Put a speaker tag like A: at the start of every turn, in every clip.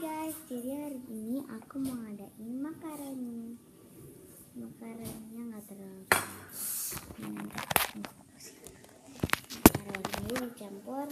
A: guys, jadi hari ini aku mau ngadain makaroni. Makaroninya nggak terlalu makaroni dicampur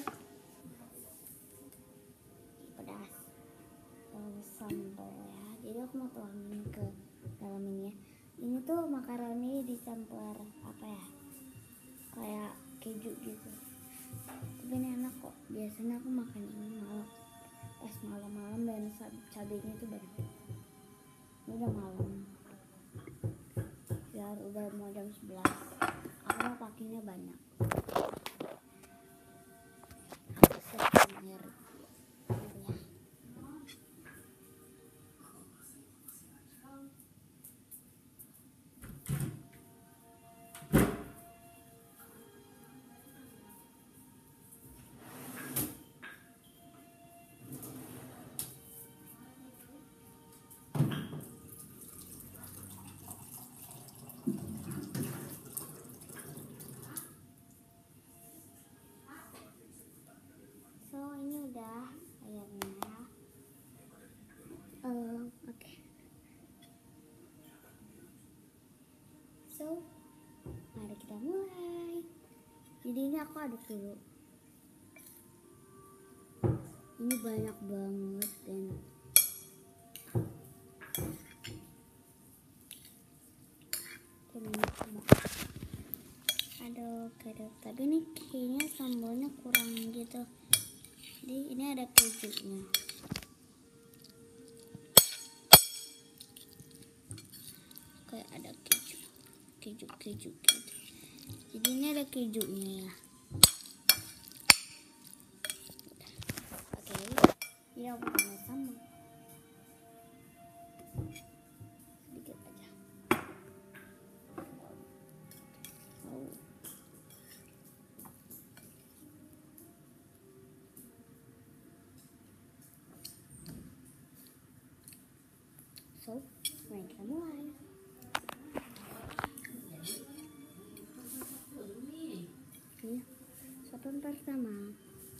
A: pedas sambal ya. Jadi aku mau tuangin ke dalam ini ya. Ini tuh makaroni dicampur apa ya, kayak keju gitu. Tapi ini enak kok. Biasanya aku makan ini pas malam-malam dan cabenya itu banyak. Ini udah malam, biar udah mau jam 11. Aku mau pakainya banyak. Aku siapin air ya. So ini udah airnya. Oke. So mari kita mulai. Jadi ini aku aduk dulu. Ini banyak banget dan aduk. Tapi ini kayaknya sambalnya kurang gitu. Jadi ini ada kejunya. Kayak ada keju gitu. Jadi ini ada kejunya ya. Oke, ini aku tambah sambal sedikit aja. So, mari kita mulai. Ini satu pertama.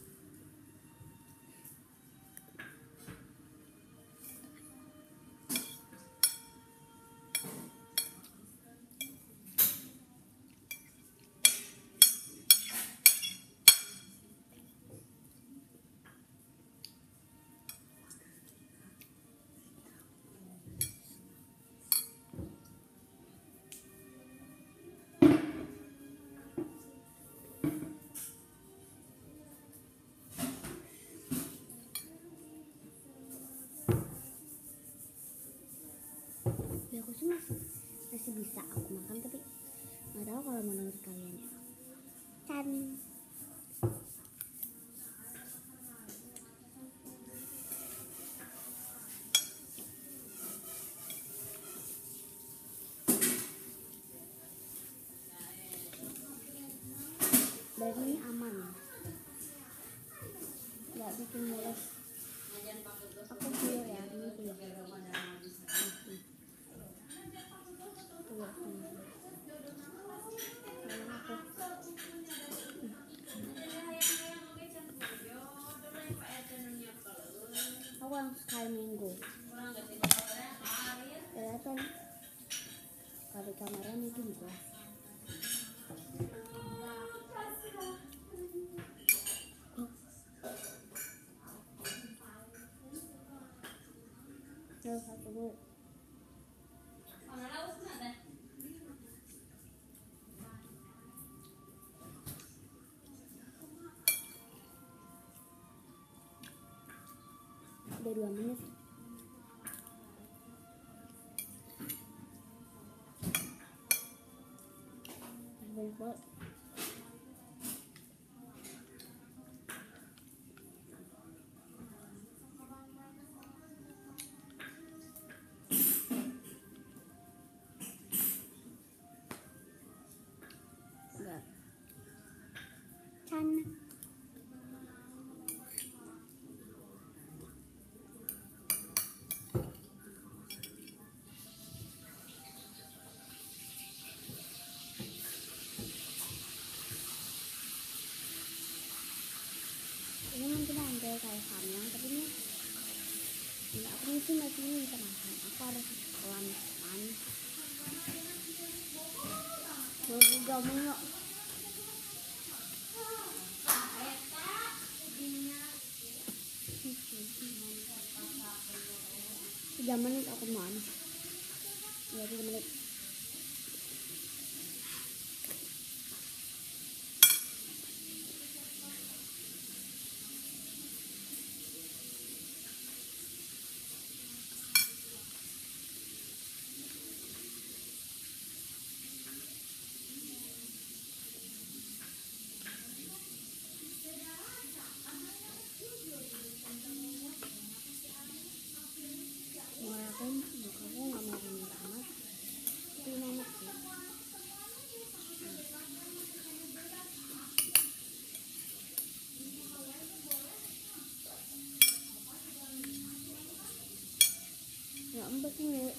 A: Ya aku sih masih bisa aku makan, tapi nggak tahu kalau menurut kalian ya. Dan ini aman, nggak bikin mules. Aku puyuh ya, ini puyuh. Aku yang sekali minggu. Kelihatan kalau kamera mungkin jelas. Satu dulu. Udah 2 menit. Banyak banget. Enggak. Can. Nah, aku mesti masih ini bisa makan. Aku harus pelan-pelan. Mau juga mau. Tiga menit aku mau. Ya 3 menit. Walaupun aku nggak merah-merah amat, tapi enak sih. Ya empuk nih.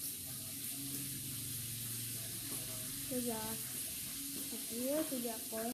A: Sudah, sudah poin.